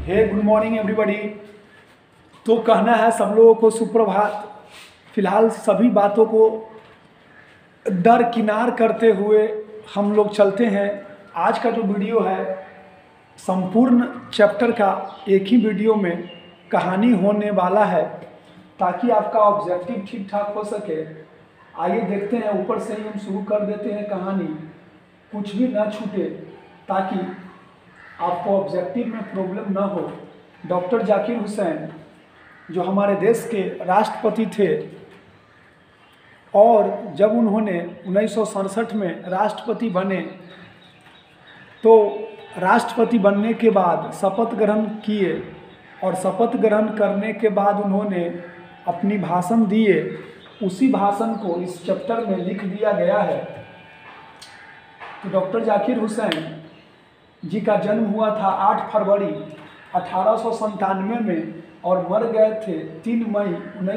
हे good morning everybody. तो कहना है सब लोगों को सुप्रभात। फिलहाल सभी बातों को दरकिनार करते हुए हम लोग चलते हैं। आज का जो वीडियो है संपूर्ण चैप्टर का एक ही वीडियो में कहानी होने वाला है, ताकि आपका ऑब्जेक्टिव ठीक ठाक हो सके। आइए देखते हैं, ऊपर से ही हम शुरू कर देते हैं कहानी, कुछ भी ना छूटे ताकि आपको ऑब्जेक्टिव में प्रॉब्लम ना हो। डॉक्टर जाकिर हुसैन जो हमारे देश के राष्ट्रपति थे, और जब उन्होंने 1967 में राष्ट्रपति बने तो राष्ट्रपति बनने के बाद शपथ ग्रहण किए, और शपथ ग्रहण करने के बाद उन्होंने अपनी भाषण दिए। उसी भाषण को इस चैप्टर में लिख दिया गया है। तो डॉक्टर जाकिर हुसैन जी का जन्म हुआ था 8 फरवरी 1897 में और मर गए थे 3 मई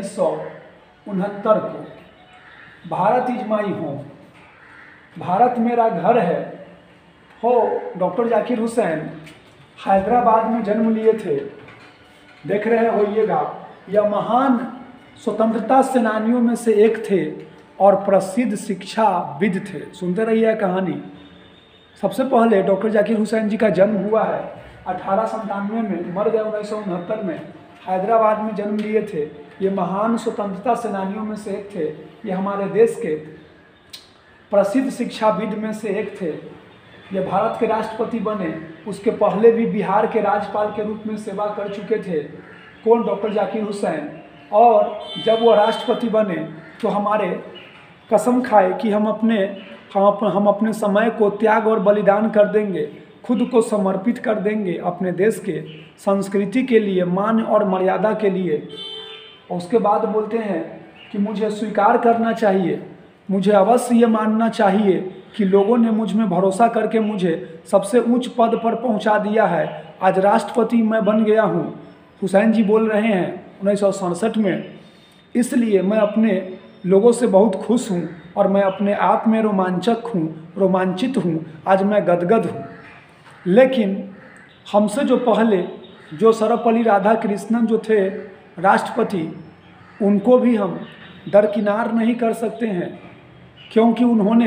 1969 को। Bharat is my home, Bharat मेरा घर है। हो डॉक्टर जाकिर हुसैन हैदराबाद में जन्म लिए थे। देख रहे होइएगा, यह महान स्वतंत्रता सेनानियों में से एक थे और प्रसिद्ध शिक्षाविद थे। सुनते रहिए कहानी। सबसे पहले डॉक्टर जाकिर हुसैन जी का जन्म हुआ है 1897 में, मर गए 1969 में। हैदराबाद में जन्म लिए थे। ये महान स्वतंत्रता सेनानियों में से एक थे। ये हमारे देश के प्रसिद्ध शिक्षाविद में से एक थे। ये भारत के राष्ट्रपति बने, उसके पहले भी बिहार के राज्यपाल के रूप में सेवा कर चुके थे। कौन? डॉक्टर जाकिर हुसैन। और जब वो राष्ट्रपति बने तो हमारे कसम खाए कि हम अपने समय को त्याग और बलिदान कर देंगे, खुद को समर्पित कर देंगे अपने देश के संस्कृति के लिए, मान और मर्यादा के लिए। और उसके बाद बोलते हैं कि मुझे स्वीकार करना चाहिए, मुझे अवश्य ये मानना चाहिए कि लोगों ने मुझ में भरोसा करके मुझे सबसे ऊंच पद पर पहुंचा दिया है। आज राष्ट्रपति मैं बन गया हूं। हुसैन जी बोल रहे हैं 1967 में। इसलिए मैं अपने लोगों से बहुत खुश हूं और मैं अपने आप में रोमांचित हूं। आज मैं गदगद हूं। लेकिन हमसे जो पहले जो सर्वपल्ली राधाकृष्णन जो थे राष्ट्रपति, उनको भी हम दरकिनार नहीं कर सकते हैं, क्योंकि उन्होंने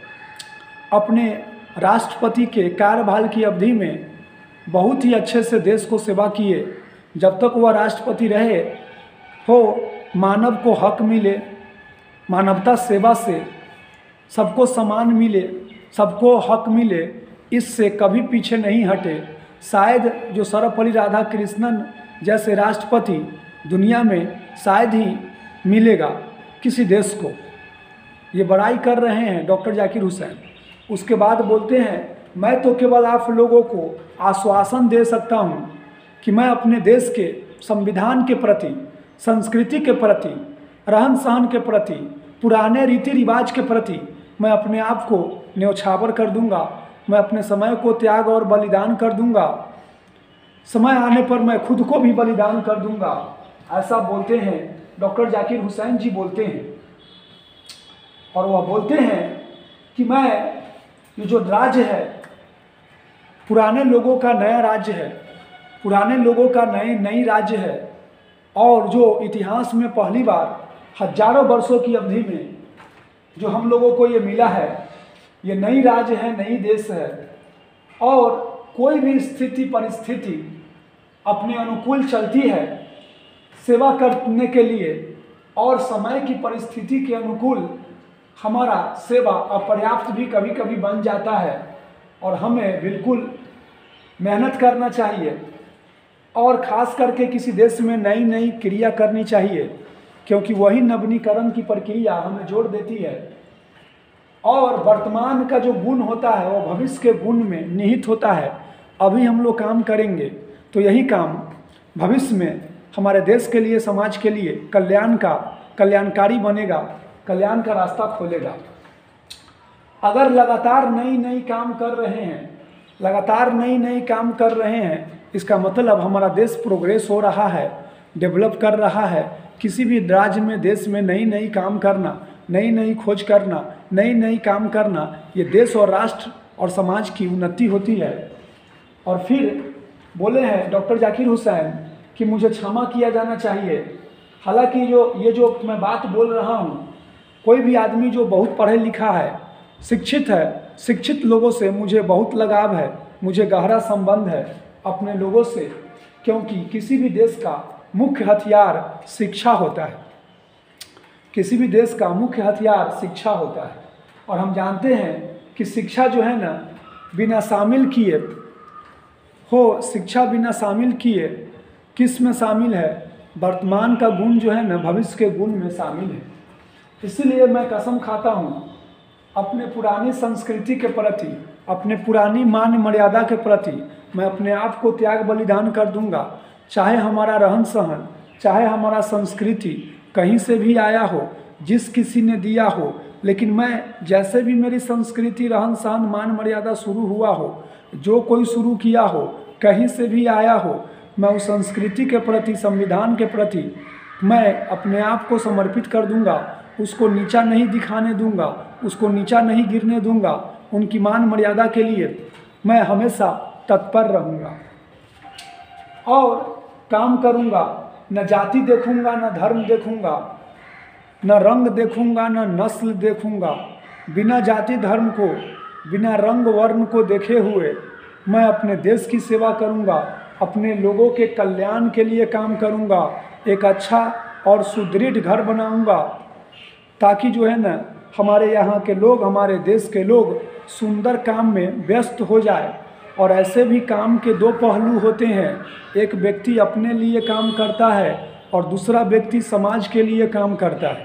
अपने राष्ट्रपति के कार्यकाल की अवधि में बहुत ही अच्छे से देश को सेवा किए। जब तक वह राष्ट्रपति रहे हो, मानव को हक मिले, मानवता सेवा से सबको समान मिले, सबको हक मिले, इससे कभी पीछे नहीं हटे। शायद जो सर्वपल्ली राधाकृष्णन जैसे राष्ट्रपति दुनिया में शायद ही मिलेगा किसी देश को। ये बड़ाई कर रहे हैं डॉक्टर जाकिर हुसैन। उसके बाद बोलते हैं, मैं तो केवल आप लोगों को आश्वासन दे सकता हूँ कि मैं अपने देश के संविधान के प्रति, संस्कृति के प्रति, रहन सहन के प्रति, पुराने रीति रिवाज के प्रति मैं अपने आप को न्यौछावर कर दूंगा। मैं अपने समय को त्याग और बलिदान कर दूंगा। समय आने पर मैं खुद को भी बलिदान कर दूंगा। ऐसा बोलते हैं डॉक्टर जाकिर हुसैन जी बोलते हैं। और वह बोलते हैं कि मैं ये जो राज्य है पुराने लोगों का नया राज्य है, पुराने लोगों का नई राज्य है, और जो इतिहास में पहली बार हजारों वर्षों की अवधि में जो हम लोगों को ये मिला है, ये नई राज्य है, नई देश है। और कोई भी स्थिति परिस्थिति अपने अनुकूल चलती है सेवा करने के लिए, और समय की परिस्थिति के अनुकूल हमारा सेवा अपर्याप्त भी कभी कभी बन जाता है। और हमें बिल्कुल मेहनत करना चाहिए, और ख़ास करके किसी देश में नई नई क्रिया करनी चाहिए, क्योंकि वही नवीनीकरण की प्रक्रिया हमें जोड़ देती है। और वर्तमान का जो गुण होता है वो भविष्य के गुण में निहित होता है। अभी हम लोग काम करेंगे तो यही काम भविष्य में हमारे देश के लिए, समाज के लिए कल्याणकारी बनेगा, कल्याण का रास्ता खोलेगा। अगर लगातार नई काम कर रहे हैं, लगातार नई काम कर रहे हैं, इसका मतलब हमारा देश प्रोग्रेस हो रहा है, डेवलप कर रहा है। किसी भी राज्य में, देश में नई काम करना, नई खोज करना, नई काम करना, ये देश और राष्ट्र और समाज की उन्नति होती है। और फिर बोले हैं डॉक्टर जाकिर हुसैन कि मुझे क्षमा किया जाना चाहिए। हालांकि जो मैं बात बोल रहा हूँ, कोई भी आदमी जो बहुत पढ़े लिखा है, शिक्षित है, शिक्षित लोगों से मुझे बहुत लगाव है, मुझे गहरा संबंध है अपने लोगों से, क्योंकि किसी भी देश का मुख्य हथियार शिक्षा होता है। किसी भी देश का मुख्य हथियार शिक्षा होता है। और हम जानते हैं कि शिक्षा जो है ना, बिना शामिल किए शिक्षा बिना शामिल किए किस में शामिल है? वर्तमान का गुण जो है ना, भविष्य के गुण में शामिल है। इसलिए मैं कसम खाता हूँ अपने पुरानी संस्कृति के प्रति, अपने पुरानी मान मर्यादा के प्रति मैं अपने आप को त्याग बलिदान कर दूंगा। चाहे हमारा रहन सहन, चाहे हमारा संस्कृति कहीं से भी आया हो, जिस किसी ने दिया हो, लेकिन मैं जैसे भी मेरी संस्कृति, रहन सहन, मान मर्यादा शुरू हुआ हो, जो कोई शुरू किया हो, कहीं से भी आया हो, मैं उस संस्कृति के प्रति, संविधान के प्रति मैं अपने आप को समर्पित कर दूंगा। उसको नीचा नहीं दिखाने दूंगा, उसको नीचा नहीं गिरने दूंगा। उनकी मान मर्यादा के लिए मैं हमेशा तत्पर रहूँगा और काम करूँगा। न जाति देखूँगा, न धर्म देखूँगा, न रंग देखूँगा, न नस्ल देखूँगा। बिना जाति धर्म को, बिना रंग वर्ण को देखे हुए मैं अपने देश की सेवा करूँगा, अपने लोगों के कल्याण के लिए काम करूँगा। एक अच्छा और सुदृढ़ घर बनाऊँगा, ताकि जो है ना, हमारे यहाँ के लोग, हमारे देश के लोग सुंदर काम में व्यस्त हो जाए। और ऐसे भी काम के दो पहलू होते हैं, एक व्यक्ति अपने लिए काम करता है और दूसरा व्यक्ति समाज के लिए काम करता है।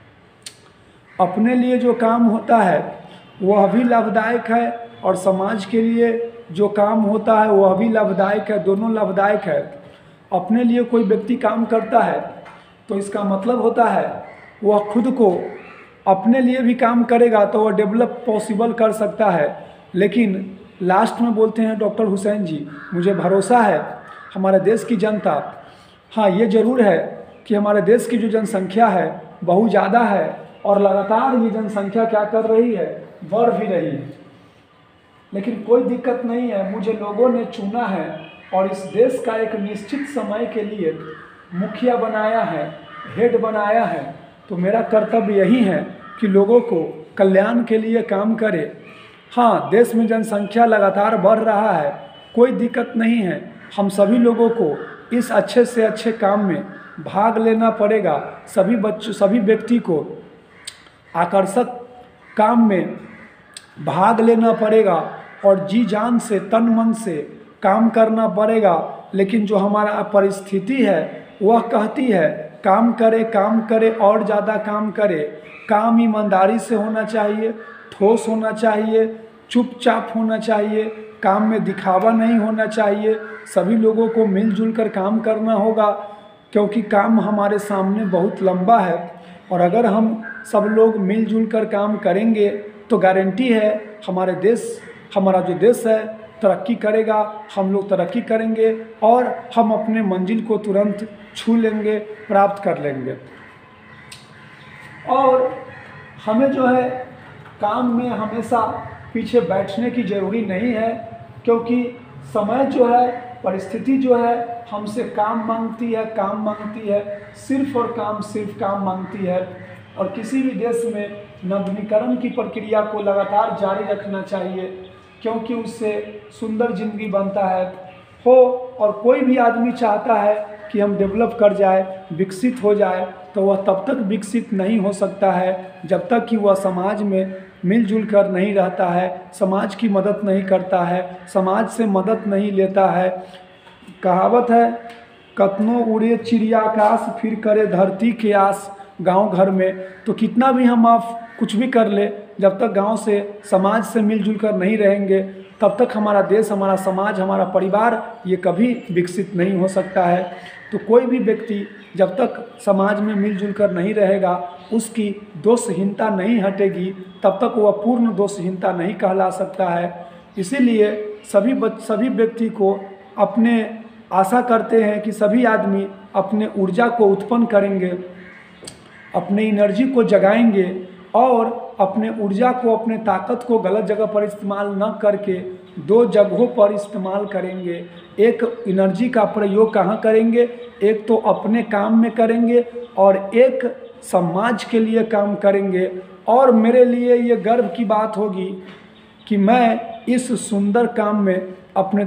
अपने लिए जो काम होता है वह भी लाभदायक है और समाज के लिए जो काम होता है वह भी लाभदायक है, दोनों लाभदायक है। अपने लिए कोई व्यक्ति काम करता है तो इसका मतलब होता है वह खुद को अपने लिए भी काम करेगा तो वह डेवलप पॉसिबल कर सकता है। लेकिन लास्ट में बोलते हैं डॉक्टर हुसैन जी, मुझे भरोसा है हमारे देश की जनता, हाँ ये ज़रूर है कि हमारे देश की जो जनसंख्या है बहुत ज़्यादा है और लगातार ये जनसंख्या क्या कर रही है, बढ़ भी रही है। लेकिन कोई दिक्कत नहीं है, मुझे लोगों ने चुना है और इस देश का एक निश्चित समय के लिए मुखिया बनाया है, हेड बनाया है। तो मेरा कर्तव्य यही है कि लोगों को कल्याण के लिए काम करे। हाँ, देश में जनसंख्या लगातार बढ़ रहा है, कोई दिक्कत नहीं है। हम सभी लोगों को इस अच्छे से अच्छे काम में भाग लेना पड़ेगा। सभी व्यक्ति को आकर्षक काम में भाग लेना पड़ेगा और जी जान से, तन मन से काम करना पड़ेगा। लेकिन जो हमारा परिस्थिति है वह कहती है काम करे और ज़्यादा काम करे। काम ईमानदारी से होना चाहिए, ठोस होना चाहिए, चुपचाप होना चाहिए, काम में दिखावा नहीं होना चाहिए। सभी लोगों को मिलजुल कर काम करना होगा, क्योंकि काम हमारे सामने बहुत लंबा है। और अगर हम सब लोग मिलजुल कर काम करेंगे तो गारंटी है हमारा जो देश है तरक्की करेगा, हम लोग तरक्की करेंगे और हम अपने मंजिल को तुरंत छू लेंगे, प्राप्त कर लेंगे। और हमें जो है काम में हमेशा पीछे बैठने की ज़रूरी नहीं है, क्योंकि समय जो है, परिस्थिति जो है हमसे काम मांगती है, सिर्फ काम मांगती है। और किसी भी देश में नवीनीकरण की प्रक्रिया को लगातार जारी रखना चाहिए, क्योंकि उससे सुंदर जिंदगी बनता है और कोई भी आदमी चाहता है कि हम डेवलप कर जाए, विकसित हो जाए, तो वह तब तक विकसित नहीं हो सकता है जब तक कि वह समाज में मिलजुल कर नहीं रहता है, समाज की मदद नहीं करता है, समाज से मदद नहीं लेता है। कहावत है, कतनो उड़े चिड़िया आकाश, फिर करे धरती के आस। गांव घर में तो कितना भी हम आप कुछ भी कर ले, जब तक गांव से, समाज से मिलजुल कर नहीं रहेंगे तब तक हमारा देश, हमारा समाज, हमारा परिवार ये कभी विकसित नहीं हो सकता है। तो कोई भी व्यक्ति जब तक समाज में मिलजुल कर नहीं रहेगा, उसकी दोषहीनता नहीं हटेगी, तब तक वह पूर्ण दोषहीनता नहीं कहला सकता है। इसीलिए सभी व्यक्ति को आशा करते हैं कि सभी आदमी अपने ऊर्जा को उत्पन्न करेंगे, अपने एनर्जी को जगाएंगे और अपने ऊर्जा को, अपने ताकत को गलत जगह पर इस्तेमाल न करके 2 जगहों पर इस्तेमाल करेंगे। एक एनर्जी का प्रयोग कहाँ करेंगे? एक तो अपने काम में करेंगे और एक समाज के लिए काम करेंगे। और मेरे लिए ये गर्व की बात होगी कि मैं इस सुंदर काम में अपने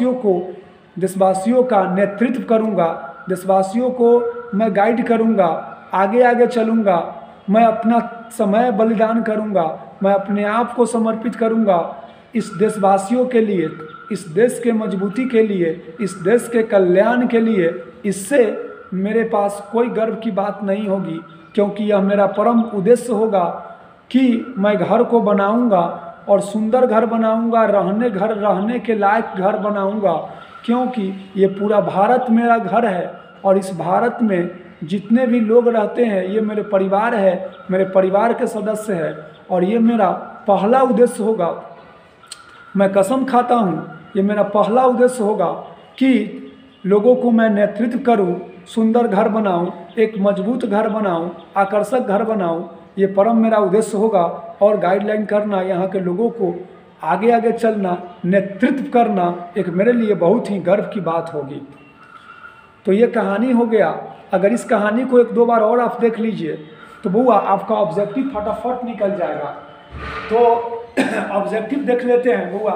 देशवासियों का नेतृत्व करूंगा, देशवासियों को मैं गाइड करूंगा, आगे आगे चलूंगा, मैं अपना समय बलिदान करूंगा, मैं अपने आप को समर्पित करूंगा इस देशवासियों के लिए, इस देश के मजबूती के लिए, इस देश के कल्याण के लिए। इससे मेरे पास कोई गर्व की बात नहीं होगी, क्योंकि यह मेरा परम उद्देश्य होगा कि मैं घर को बनाऊंगा और सुंदर घर बनाऊंगा, रहने के लायक घर बनाऊंगा, क्योंकि ये पूरा भारत मेरा घर है और इस भारत में जितने भी लोग रहते हैं ये मेरे परिवार है, मेरे परिवार के सदस्य हैं। और ये मेरा पहला उद्देश्य होगा, मैं कसम खाता हूँ, ये मेरा पहला उद्देश्य होगा कि लोगों को मैं नेतृत्व करूँ, सुंदर घर बनाऊँ, एक मजबूत घर बनाऊँ, आकर्षक घर बनाऊँ। ये परम मेरा उद्देश्य होगा। और गाइडलाइन करना, यहाँ के लोगों को आगे आगे चलना, नेतृत्व करना एक मेरे लिए बहुत ही गर्व की बात होगी। तो ये कहानी हो गया। अगर इस कहानी को 1-2 बार और आप देख लीजिए तो बुआ आपका ऑब्जेक्टिव फटाफट निकल जाएगा। तो ऑब्जेक्टिव देख लेते हैं बुआ।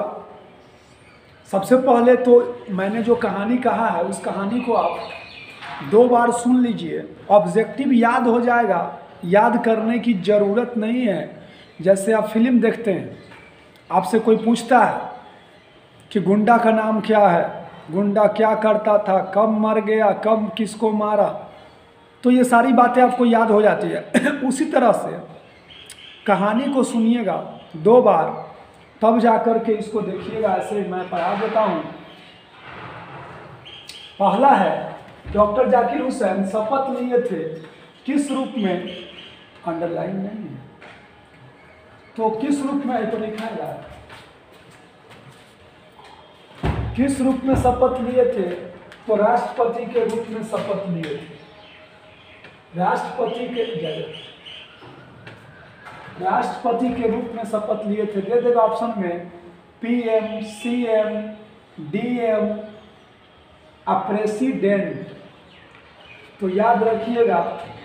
सबसे पहले तो मैंने जो कहानी कहा है उस कहानी को आप 2 बार सुन लीजिए, ऑब्जेक्टिव याद हो जाएगा। याद करने की ज़रूरत नहीं है। जैसे आप फिल्म देखते हैं, आपसे कोई पूछता है कि गुंडा का नाम क्या है, गुंडा क्या करता था, कब मर गया, कब किसको मारा, तो ये सारी बातें आपको याद हो जाती है। उसी तरह से कहानी को सुनिएगा 2 बार, तब जाकर के इसको देखिएगा। ऐसे मैं पढ़ा देता हूँ। पहला है, डॉक्टर जाकिर हुसैन शपथ लिए थे किस रूप में? अंडरलाइन नहीं है तो किस रूप में? तो लिखा है किस रूप में शपथ लिए थे? तो राष्ट्रपति के रूप में शपथ लिए थे। राष्ट्रपति के रूप में शपथ लिए थे। दे देगा ऑप्शन में PM, CM, DM, प्रेसिडेंट। तो याद रखिएगा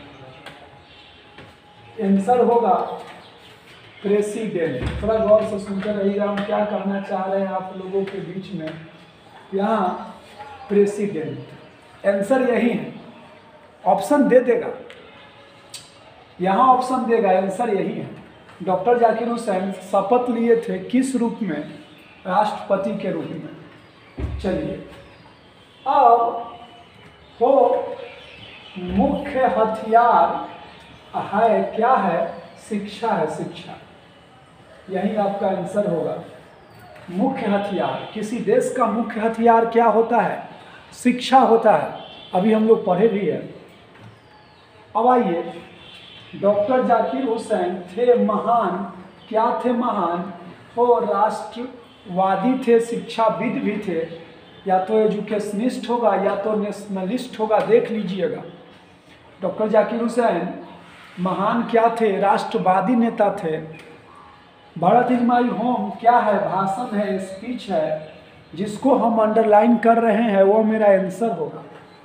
आंसर होगा प्रेसिडेंट। थोड़ा गौर से सुनते रहिएगा हम क्या कहना चाह रहे हैं आप लोगों के बीच में। यहाँ प्रेसिडेंट आंसर यही है। ऑप्शन दे देगा, यहाँ ऑप्शन देगा, आंसर यही है। डॉक्टर जाकिर हुसैन शपथ लिए थे किस रूप में? राष्ट्रपति के रूप में। चलिए अब वो मुख्य हथियार है, क्या है? शिक्षा है, शिक्षा। यही आपका आंसर होगा। मुख्य हथियार, किसी देश का मुख्य हथियार क्या होता है? शिक्षा होता है। अभी हम लोग पढ़े भी हैं। अब आइए, डॉक्टर जाकिर हुसैन थे महान, क्या थे महान? वो राष्ट्रवादी थे, शिक्षाविद भी थे, या तो एजुकेशनिस्ट होगा या तो नेशनलिस्ट होगा। देख लीजिएगा, डॉक्टर जाकिर हुसैन महान क्या थे? राष्ट्रवादी नेता थे। भारत इज माई होम क्या है? भाषण है, स्पीच है। जिसको हम अंडरलाइन कर रहे हैं वो मेरा आंसर होगा।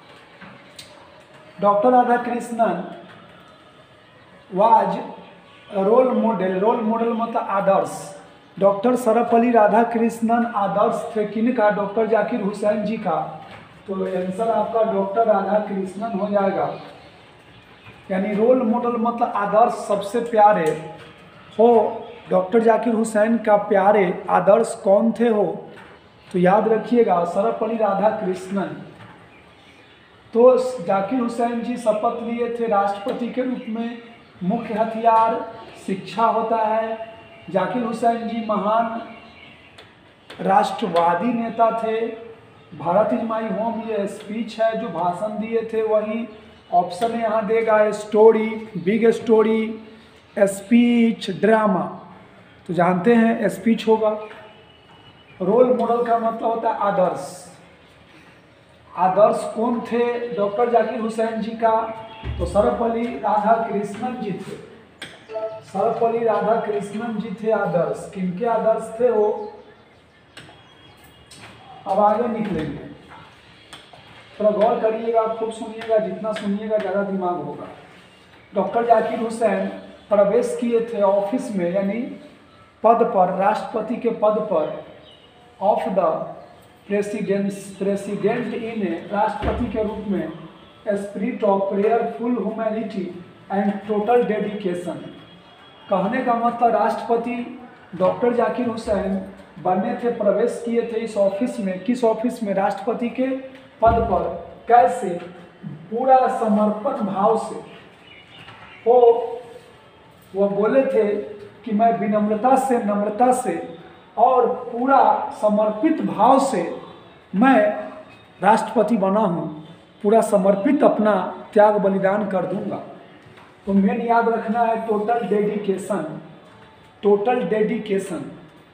Doctor Radhakrishnan was role model, role model मतलब आदर्श। डॉक्टर सर्वपल्ली राधाकृष्णन आदर्श थे किनका? डॉक्टर जाकिर हुसैन जी का। तो आंसर आपका डॉक्टर राधाकृष्णन हो जाएगा। यानी रोल मॉडल मतलब आदर्श, सबसे प्यारे हो। डॉक्टर जाकिर हुसैन का प्यारे आदर्श कौन थे हो? तो याद रखिएगा सर्वपल्ली राधाकृष्णन। तो जाकिर हुसैन जी शपथ लिए थे राष्ट्रपति के रूप में। मुख्य हथियार शिक्षा होता है। जाकिर हुसैन जी महान राष्ट्रवादी नेता थे। भारत इज माई होम ये स्पीच है जो भाषण दिए थे वही। ऑप्शन यहाँ देगा story, big story, speech, drama. तो जानते हैं स्पीच होगा। रोल मॉडल का मतलब होता है आदर्श। आदर्श कौन थे डॉक्टर जाकिर हुसैन जी का? तो सर्वपल्ली राधाकृष्णन जी थे। सर्वपल्ली राधाकृष्णन जी थे आदर्श। किनके आदर्श थे वो? अब आगे निकलेंगे, थोड़ा गौर करिएगा, खूब सुनिएगा, जितना सुनिएगा ज़्यादा दिमाग होगा। डॉक्टर जाकिर हुसैन प्रवेश किए थे ऑफिस में, यानी पद पर, राष्ट्रपति के पद पर, ऑफ द प्रेसिडेंट इन राष्ट्रपति के रूप में, spirit of prayerful humanity and total dedication. कहने का मतलब राष्ट्रपति डॉक्टर जाकिर हुसैन बनने थे, प्रवेश किए थे इस ऑफिस में। किस ऑफिस में? राष्ट्रपति के पद पर। कैसे? पूरा समर्पण भाव से। वो बोले थे कि मैं विनम्रता से, नम्रता से और पूरा समर्पित भाव से मैं राष्ट्रपति बना हूँ, पूरा समर्पित अपना त्याग बलिदान कर दूंगा। तो मेन याद रखना है total dedication. Total dedication.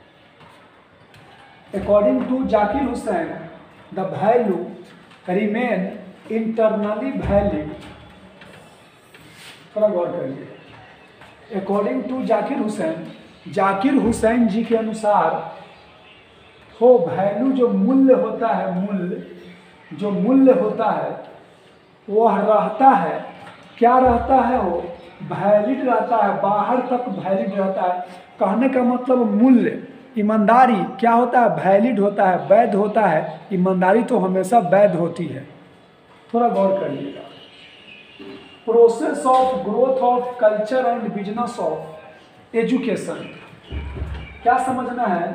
According to Zakir Hussain the value remain internally valid. थोड़ा गौर करिए। अकॉर्डिंग टू जाकिर हुसैन जी के अनुसार हो वैल्यू जो मूल्य होता है, जो मूल्य होता है वह रहता है। क्या रहता है? वो वैलिड रहता है, बाहर तक वैलिड रहता है। कहने का मतलब मूल्य, ईमानदारी क्या होता है? वैलिड होता है, वैध होता है। ईमानदारी तो हमेशा वैध होती है। थोड़ा गौर करिएगा। Process of growth of culture and business of education. क्या समझना है?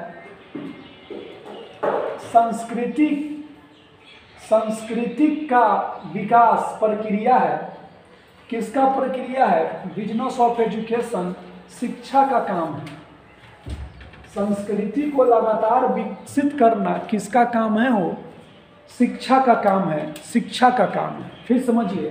सांस्कृतिक का विकास प्रक्रिया है। किसका प्रक्रिया है? बिजनेस ऑफ एजुकेशन, शिक्षा का काम है। संस्कृति को लगातार विकसित करना किसका काम है? वो शिक्षा का काम है, शिक्षा का काम है। फिर समझिए,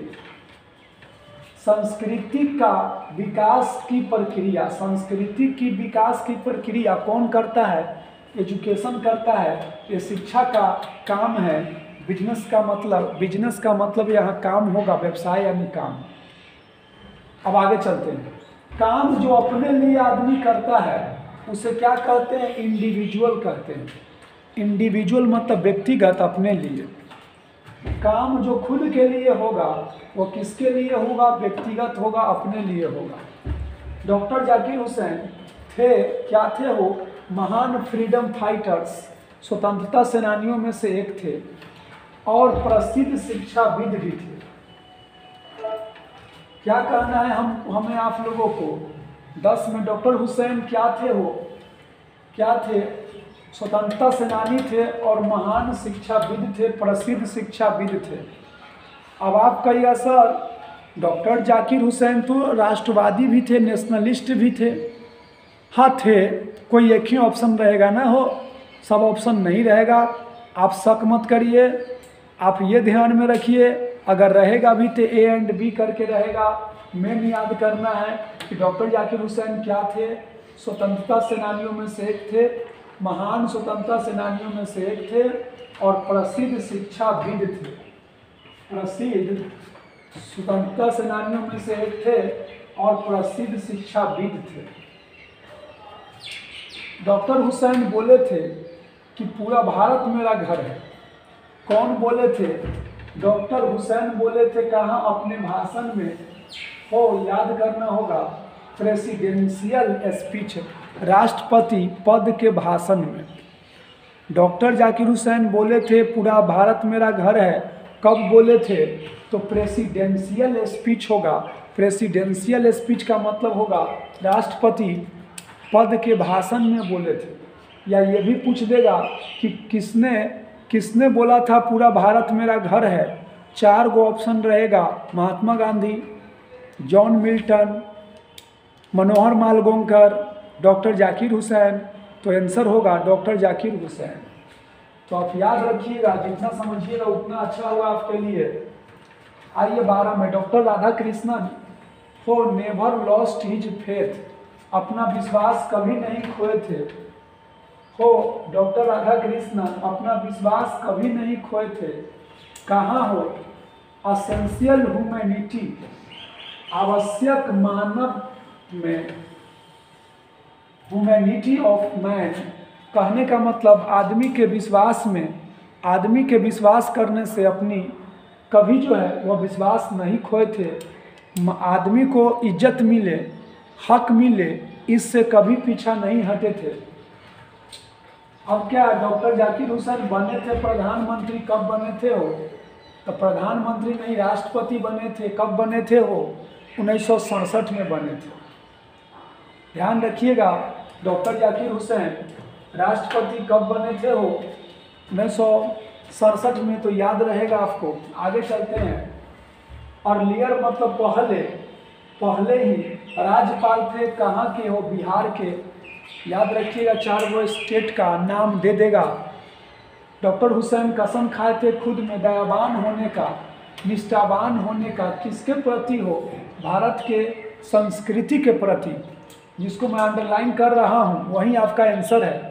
संस्कृति का विकास की प्रक्रिया, संस्कृति की विकास की प्रक्रिया कौन करता है? एजुकेशन करता है। ये शिक्षा का काम है। बिजनेस का मतलब यहाँ काम होगा, व्यवसाय यानी काम। अब आगे चलते हैं। काम जो अपने लिए आदमी करता है उसे क्या कहते हैं? इंडिविजुअल कहते हैं। इंडिविजुअल मतलब व्यक्तिगत, अपने लिए। काम जो खुद के लिए होगा वो किसके लिए होगा? व्यक्तिगत होगा, अपने लिए होगा। डॉक्टर जाकिर हुसैन थे, क्या थे वो? महान फ्रीडम फाइटर्स, स्वतंत्रता सेनानियों में से एक थे और प्रसिद्ध शिक्षाविद भी थे। क्या कहना है हमें आप लोगों को? 10 में डॉक्टर हुसैन क्या थे? वो क्या थे? स्वतंत्रता सेनानी थे और महान शिक्षाविद थे, प्रसिद्ध शिक्षाविद थे। अब आप कहिएगा सर डॉक्टर जाकिर हुसैन तो राष्ट्रवादी भी थे, नेशनलिस्ट भी थे। हाँ थे, कोई एक ही ऑप्शन रहेगा ना, हो सब ऑप्शन नहीं रहेगा। आप शक मत करिए, आप ये ध्यान में रखिए, अगर रहेगा भी तो ए एंड बी करके रहेगा। मेन याद करना है कि डॉक्टर जाकिर हुसैन क्या थे? स्वतंत्रता सेनानियों में से एक थे, महान स्वतंत्रता सेनानियों में से एक थे और प्रसिद्ध शिक्षाविद थे। प्रसिद्ध स्वतंत्रता सेनानियों में से एक थे और प्रसिद्ध शिक्षाविद थे। डॉक्टर हुसैन बोले थे कि पूरा भारत मेरा घर है। कौन बोले थे? डॉक्टर हुसैन बोले थे। कहाँ? अपने भाषण में, हो याद करना होगा, प्रेसिडेंशियल स्पीच, राष्ट्रपति पद के भाषण में डॉक्टर जाकिर हुसैन बोले थे पूरा भारत मेरा घर है। कब बोले थे? तो प्रेसिडेंशियल स्पीच होगा। प्रेसिडेंशियल स्पीच का मतलब होगा राष्ट्रपति पद के भाषण में बोले थे। या ये भी पूछ देगा कि किसने बोला था पूरा भारत मेरा घर है? 4 गो ऑप्शन रहेगा, Mahatma Gandhi, John Milton, Manohar Malgonkar, doctor Zakir Hussain. तो आंसर होगा डॉक्टर जाकिर हुसैन। तो आप याद रखिएगा, जितना समझिएगा उतना अच्छा होगा आपके लिए। आइए 12 में, डॉक्टर राधाकृष्णन हो नेवर लॉस्ट हिज फेथ, अपना विश्वास कभी नहीं खोए थे। हो डॉक्टर राधाकृष्णन अपना विश्वास कभी नहीं खोए थे। कहाँ? हो एसेंशियल ह्यूमैनिटी, आवश्यक मानव में ह्यूमैनिटी ऑफ मैन कहने का मतलब आदमी के विश्वास में, आदमी के विश्वास करने से अपनी कभी जो है वह विश्वास नहीं खोए थे, आदमी को इज्जत मिले, हक मिले, इससे कभी पीछा नहीं हटे थे। अब क्या डॉक्टर जाकिर हुसैन बने थे प्रधानमंत्री, कब बने थे हो? तो प्रधानमंत्री नहीं, राष्ट्रपति बने थे। कब बने थे हो? 1967 में बने थे। ध्यान रखिएगा, डॉक्टर जाकिर हुसैन राष्ट्रपति कब बने थे हो? 1967 में, तो याद रहेगा आपको। आगे चलते हैं। अर्लियर मतलब पहले, पहले ही राज्यपाल थे। कहाँ के हो? बिहार के। याद रखिएगा, 4 गो स्टेट का नाम दे देगा। डॉक्टर हुसैन कसम खाए थे खुद में दयावान होने का, निष्ठावान होने का। किसके प्रति हो? भारत के संस्कृति के प्रति। जिसको मैं अंडरलाइन कर रहा हूँ वही आपका आंसर है।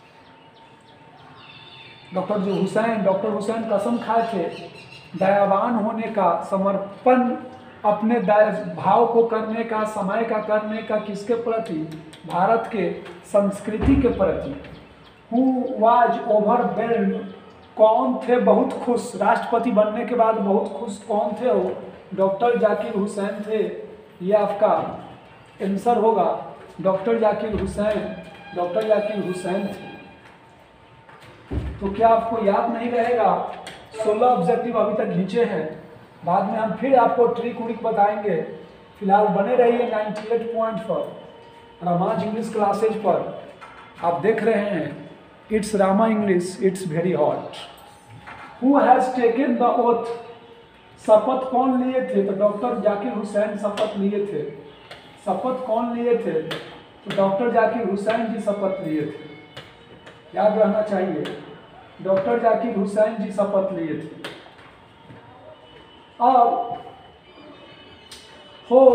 डॉक्टर हुसैन कसम खाए थे दयावान होने का, समर्पण अपने भाव को करने का, समय का करने का। किसके प्रति? भारत के संस्कृति के प्रति। हु वाज ओवरवेल्ड, कौन थे बहुत खुश? राष्ट्रपति बनने के बाद बहुत खुश कौन थे हो? डॉक्टर जाकिर हुसैन थे। ये आपका आंसर होगा। डॉक्टर जाकिर हुसैन थे। तो क्या आपको याद नहीं रहेगा? 16 ऑब्जेक्टिव अभी तक खींचे हैं। बाद में हम फिर आपको ट्रिक उरिक बताएंगे। फिलहाल बने रहिए 98 पॉइंट पर, रामा इंग्लिश क्लासेज पर। आप देख रहे हैं it's Rama English, it's very hot. Who has taken the oath, शपथ कौन लिए थे? तो डॉक्टर जाकिर हुसैन शपथ लिए थे। शपथ कौन लिए थे? तो डॉक्टर जाकिर हुसैन जी शपथ लिए थे। याद रहना चाहिए, डॉक्टर जाकिर हुसैन जी शपथ लिए थे। अब हो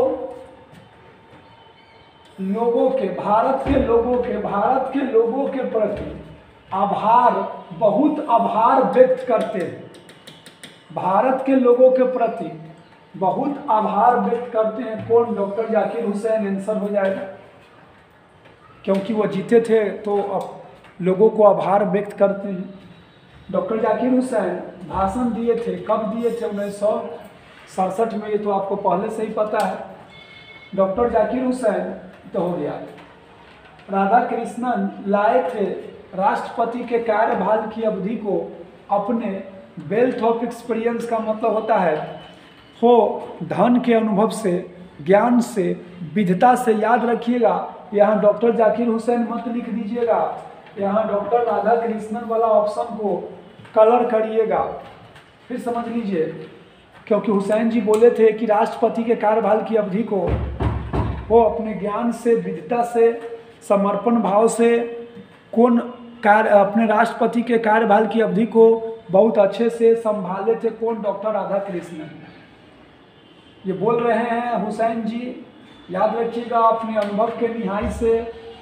लोगों के, भारत के लोगों के प्रति आभार, बहुत आभार व्यक्त करते हैं। भारत के लोगों के प्रति बहुत आभार व्यक्त करते हैं। कौन? डॉक्टर जाकिर हुसैन आंसर हो जाएगा, क्योंकि वो जीते थे तो अब लोगों को आभार व्यक्त करते हैं। डॉक्टर जाकिर हुसैन भाषण दिए थे। कब दिए थे? 1967 में। ये तो आपको पहले से ही पता है। डॉक्टर जाकिर हुसैन तो हो गया। राधा कृष्णन लाए थे राष्ट्रपति के कार्यभार की अवधि को अपने वेल्थ ऑफ एक्सपीरियंस का मतलब होता है हो धन के अनुभव से, ज्ञान से, विधता से। याद रखिएगा, यहाँ डॉक्टर जाकिर हुसैन मत लिख दीजिएगा, यहाँ डॉक्टर राधा कृष्णन वाला ऑप्शन को कलर करिएगा। फिर समझ लीजिए, क्योंकि हुसैन जी बोले थे कि राष्ट्रपति के कार्यभार की अवधि को वो अपने ज्ञान से, विधता से, समर्पण भाव से कौन अपने राष्ट्रपति के कार्यभार की अवधि को बहुत अच्छे से संभाले थे। कौन? Doctor Radhakrishnan. ये बोल रहे हैं हुसैन जी। याद रखिएगा, अपने अनुभव के निहाई से,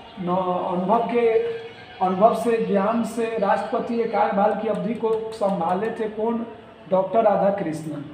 अनुभव से, ज्ञान से राष्ट्रपति के कार्यभार की अवधि को संभाले थे। कौन? Doctor Radhakrishnan.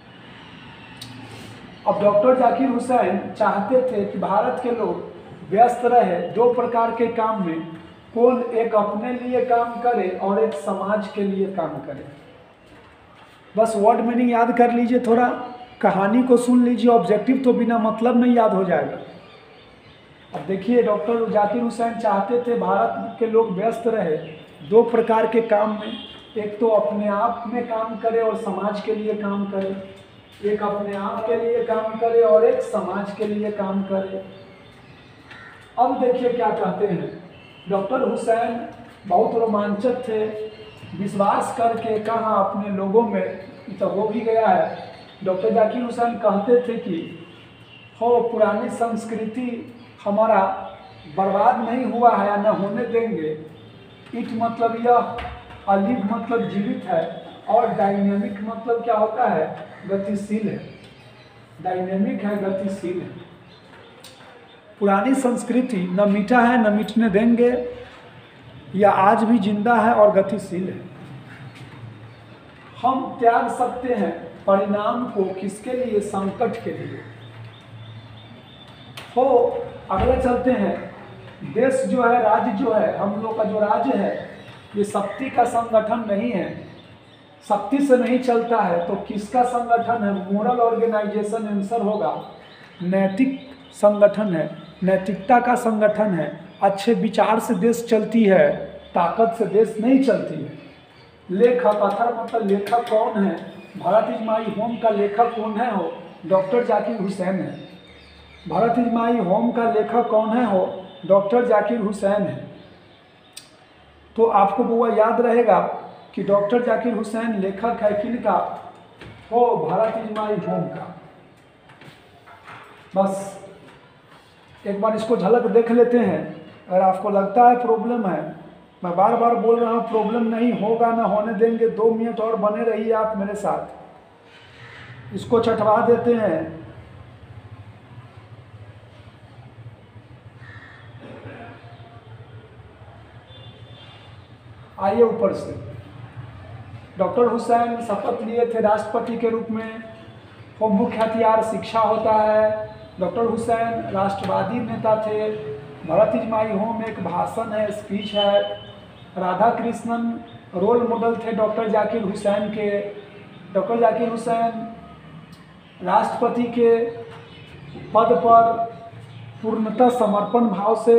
अब डॉक्टर जाकिर हुसैन चाहते थे कि भारत के लोग व्यस्त रहे 2 प्रकार के काम में। कौन? एक अपने लिए काम करे और एक समाज के लिए काम करे। बस वर्ड मीनिंग याद कर लीजिए, थोड़ा कहानी को सुन लीजिए। ऑब्जेक्टिव तो बिना मतलब में याद हो जाएगा। अब देखिए, डॉक्टर जाकिर हुसैन चाहते थे भारत के लोग व्यस्त रहे 2 प्रकार के काम में। एक तो अपने आप में काम करे और समाज के लिए काम करे। एक अपने आप के लिए काम करे और एक समाज के लिए काम करे। अब देखिए क्या कहते हैं। डॉक्टर हुसैन बहुत रोमांचक थे। विश्वास करके कहा अपने लोगों में, तो हो भी गया है। डॉक्टर जाकिर हुसैन कहते थे कि हो पुरानी संस्कृति हमारा बर्बाद नहीं हुआ है या न होने देंगे। इट मतलब यह, अलिव मतलब जीवित है, और डायनेमिक मतलब क्या होता है? गतिशील है। डायनेमिक है, गतिशील है। पुरानी संस्कृति न मीठा है न मिटने देंगे, या आज भी जिंदा है और गतिशील है। हम त्याग सकते हैं परिणाम को। किसके लिए? संकट के लिए। हो अगले चलते हैं। देश जो है, राज्य जो है, हम लोग का जो राज्य है, ये शक्ति का संगठन नहीं है, शक्ति से नहीं चलता है। तो किसका संगठन है? मोरल ऑर्गेनाइजेशन आंसर होगा। नैतिक संगठन है, नैतिकता का संगठन है। अच्छे विचार से देश चलती है, ताकत से देश नहीं चलती है। लेखक, अथर मतलब लेखक कौन है? भारत इज माई होम का लेखक कौन है? हो डॉक्टर जाकिर हुसैन है। भारत इज माई होम का लेखक कौन है? हो डॉक्टर जाकिर हुसैन है। तो आपको बुआ याद रहेगा कि डॉक्टर जाकिर हुसैन लेखक है किनका? हो भारत इज माई होम का। बस एक बार इसको झलक देख लेते हैं। अगर आपको लगता है प्रॉब्लम है, मैं बार बार बोल रहा हूँ प्रॉब्लम नहीं होगा, ना होने देंगे। 2 मिनट और बने रहिए आप मेरे साथ, इसको चटवा देते हैं। आइए ऊपर से। डॉक्टर हुसैन शपथ लिए थे राष्ट्रपति के रूप में। वो मुख्य हथियार शिक्षा होता है। डॉक्टर हुसैन राष्ट्रवादी नेता थे। भारत इज माई होम एक भाषण है, स्पीच है। राधा कृष्णन रोल मॉडल थे डॉक्टर जाकिर हुसैन के। डॉक्टर जाकिर हुसैन राष्ट्रपति के पद पर पूर्णतः समर्पण भाव से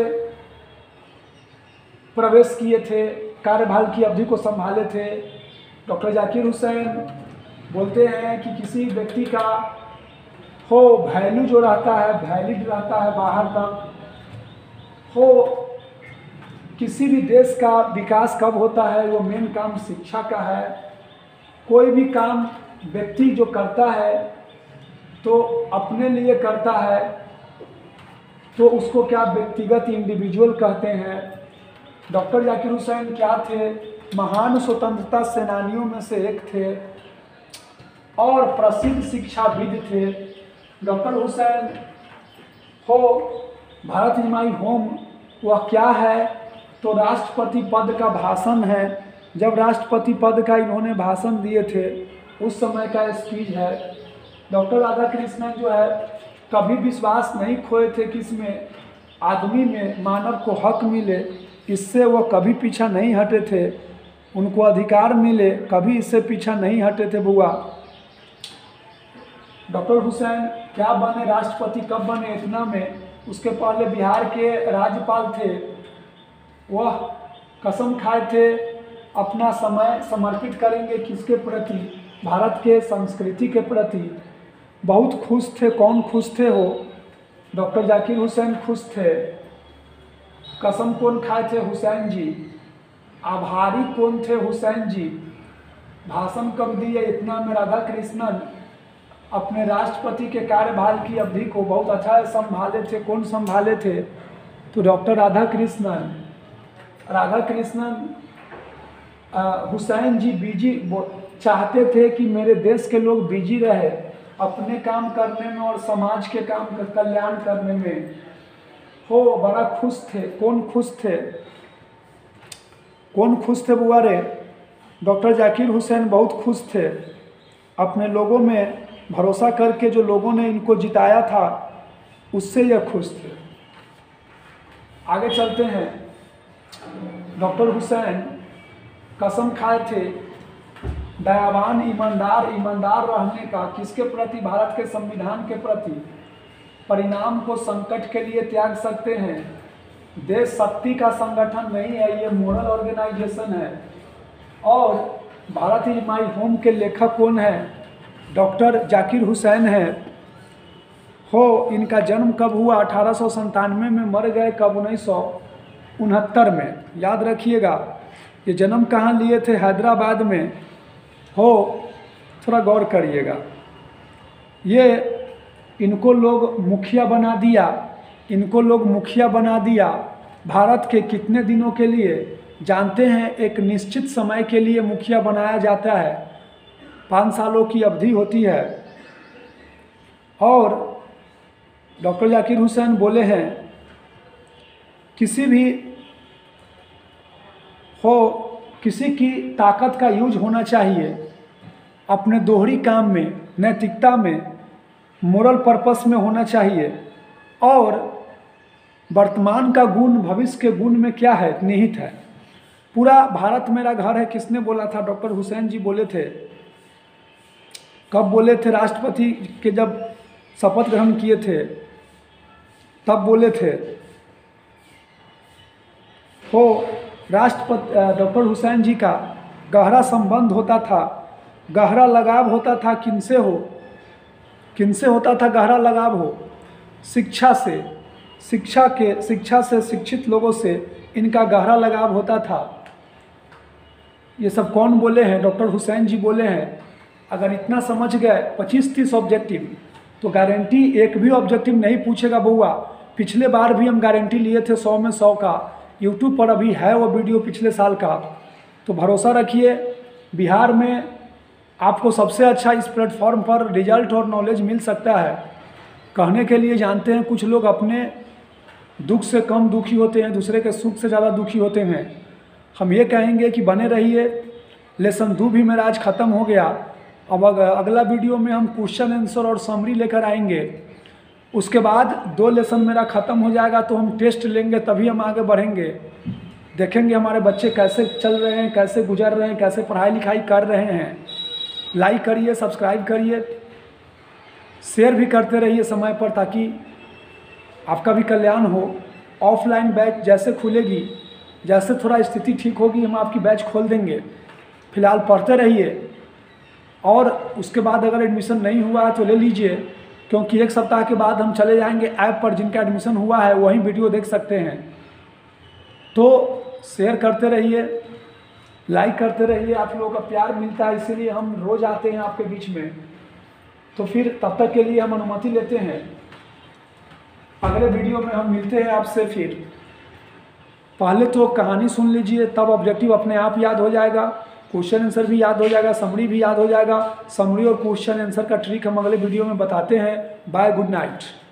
प्रवेश किए थे, कार्यभार की अवधि को संभाले थे। डॉक्टर जाकिर हुसैन बोलते हैं कि किसी व्यक्ति का हो वैल्यू जो रहता है, वैलिड रहता है बाहर तक। हो किसी भी देश का विकास कब होता है? वो मेन काम शिक्षा का है। कोई भी काम व्यक्ति जो करता है तो अपने लिए करता है, तो उसको क्या व्यक्तिगत इंडिविजुअल कहते हैं। डॉक्टर जाकिर हुसैन क्या थे? महान स्वतंत्रता सेनानियों में से एक थे और प्रसिद्ध शिक्षाविद थे। डॉक्टर हुसैन हो भारत इज माई होम वह क्या है? तो राष्ट्रपति पद का भाषण है। जब राष्ट्रपति पद का इन्होंने भाषण दिए थे उस समय का स्पीच है। डॉक्टर राधा कृष्णन जो है कभी विश्वास नहीं खोए थे कि इसमें आदमी में मानव को हक मिले, इससे वो कभी पीछा नहीं हटे थे। उनको अधिकार मिले, कभी इससे पीछा नहीं हटे थे बुआ। डॉक्टर हुसैन क्या बने, राष्ट्रपति कब बने? इतना में उसके पहले बिहार के राज्यपाल थे। वह कसम खाए थे अपना समय समर्पित करेंगे किसके प्रति? भारत के संस्कृति के प्रति। बहुत खुश थे। कौन खुश थे? हो डॉक्टर जाकिर हुसैन खुश थे। कसम कौन खाए थे? हुसैन जी। आभारी कौन थे? हुसैन जी। भाषण कब दिए? इतना में राधा कृष्णन अपने राष्ट्रपति के कार्यभार की अवधि को बहुत अच्छा संभाले थे। कौन संभाले थे? तो doctor Radhakrishnan. Radhakrishnan Hussain ji बिजी चाहते थे कि मेरे देश के लोग बिजी रहे अपने काम करने में और समाज के काम का कल्याण करने में। हो बड़ा खुश थे। कौन खुश थे? कौन खुश थे बुआ रे? डॉक्टर जाकिर हुसैन बहुत खुश थे। अपने लोगों में भरोसा करके जो लोगों ने इनको जिताया था उससे यह खुश थे। आगे चलते हैं। डॉक्टर हुसैन कसम खाए थे दयावान, ईमानदार रहने का। किसके प्रति? भारत के संविधान के प्रति। परिणाम को संकट के लिए त्याग सकते हैं। देश शक्ति का संगठन नहीं है, ये मोरल ऑर्गेनाइजेशन है। और भारत इज माई होम के लेखक कौन है? डॉक्टर जाकिर हुसैन है। हो इनका जन्म कब हुआ? 1897 में। मर गए कब? 1969 में। याद रखिएगा। ये जन्म कहाँ लिए थे? हैदराबाद में। हो थोड़ा गौर करिएगा। ये इनको लोग मुखिया बना दिया। इनको लोग मुखिया बना दिया भारत के कितने दिनों के लिए जानते हैं? एक निश्चित समय के लिए मुखिया बनाया जाता है। 5 सालों की अवधि होती है। और डॉक्टर जाकिर हुसैन बोले हैं किसी भी हो किसी की ताकत का यूज होना चाहिए अपने दोहरी काम में, नैतिकता में, मोरल पर्पस में होना चाहिए। और वर्तमान का गुण भविष्य के गुण में क्या है, निहित है। पूरा भारत मेरा घर है किसने बोला था? डॉक्टर हुसैन जी बोले थे। कब बोले थे? राष्ट्रपति के जब शपथ ग्रहण किए थे तब बोले थे। तो राष्ट्रपति डॉक्टर हुसैन जी का गहरा संबंध होता था, गहरा लगाव होता था। किनसे हो? किनसे होता था गहरा लगाव हो? शिक्षा से। शिक्षा से, शिक्षित लोगों से इनका गहरा लगाव होता था। ये सब कौन बोले हैं? डॉक्टर हुसैन जी बोले हैं। अगर इतना समझ गए 25-30 ऑब्जेक्टिव तो गारंटी एक भी ऑब्जेक्टिव नहीं पूछेगा बउआ। पिछले बार भी हम गारंटी लिए थे 100 में 100 का। यूट्यूब पर अभी है वो वीडियो पिछले साल का। तो भरोसा रखिए, बिहार में आपको सबसे अच्छा इस प्लेटफॉर्म पर रिजल्ट और नॉलेज मिल सकता है। कहने के लिए जानते हैं, कुछ लोग अपने दुख से कम दुखी होते हैं, दूसरे के सुख से ज़्यादा दुखी होते हैं। हम ये कहेंगे कि बने रहिए। लेसन 2 भी मेरा आज ख़त्म हो गया। अब अगला वीडियो में हम क्वेश्चन आंसर और समरी लेकर आएंगे। उसके बाद 2 लेसन मेरा ख़त्म हो जाएगा तो हम टेस्ट लेंगे, तभी हम आगे बढ़ेंगे। देखेंगे हमारे बच्चे कैसे चल रहे हैं, कैसे गुजर रहे हैं, कैसे पढ़ाई लिखाई कर रहे हैं। लाइक करिए, सब्सक्राइब करिए, शेयर भी करते रहिए समय पर, ताकि आपका भी कल्याण हो। ऑफलाइन बैच जैसे खुलेगी, जैसे थोड़ा स्थिति ठीक होगी, हम आपकी बैच खोल देंगे। फिलहाल पढ़ते रहिए, और उसके बाद अगर एडमिशन नहीं हुआ है तो ले लीजिए, क्योंकि 1 सप्ताह के बाद हम चले जाएंगे ऐप पर। जिनका एडमिशन हुआ है वही वीडियो देख सकते हैं। तो शेयर करते रहिए, लाइक करते रहिए। आप लोगों का प्यार मिलता है, इसीलिए हम रोज़ आते हैं आपके बीच में। तो फिर तब तक के लिए हम अनुमति लेते हैं। अगले वीडियो में हम मिलते हैं आपसे। फिर पहले तो कहानी सुन लीजिए, तब ऑब्जेक्टिव अपने आप याद हो जाएगा, क्वेश्चन आंसर भी याद हो जाएगा, समरी भी याद हो जाएगा। समरी और क्वेश्चन आंसर का ट्रिक हम अगले वीडियो में बताते हैं। Bye, good night.